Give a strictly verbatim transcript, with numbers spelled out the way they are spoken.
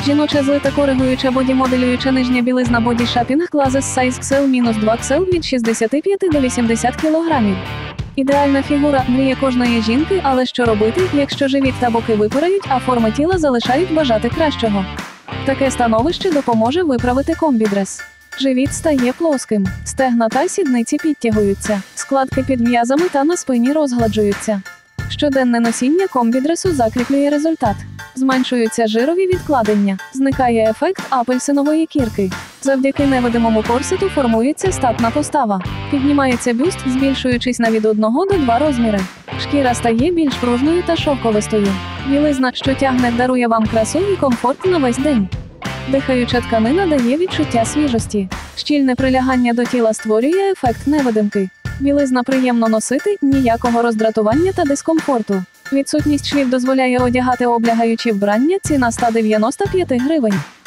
Жіноча злита коригуюча бодімоделююча нижня білизна Body Shaping Classes Size ікс ел - два ікс ел від шістдесят п'ять до вісімдесят кілограмів. Ідеальна фігура – мрія кожної жінки, але що робити, якщо живіт та боки випирають, а форми тіла залишають бажати кращого? Таке становище допоможе виправити комбідрес. Живіт стає плоским, стегна та сідниці підтягуються, складки під м'язами та на спині розгладжуються. Щоденне носіння комбідресу закріплює результат. Зменшуються жирові відкладення, зникає ефект апельсинової кірки. Завдяки невидимому корсету формується статна постава. Піднімається бюст, збільшуючись на від одного до двох розміри. Шкіра стає більш пружною та шовковистою. Білизна, що тягне, дарує вам красу і комфорт на весь день. Дихаюча тканина дає відчуття свіжості. Щільне прилягання до тіла створює ефект невидимки. Білизна приємно носити, ніякого роздратування та дискомфорту. Відсутність швів дозволяє одягати облягаючі вбрання, ціна сто дев'яносто п'ять гривень.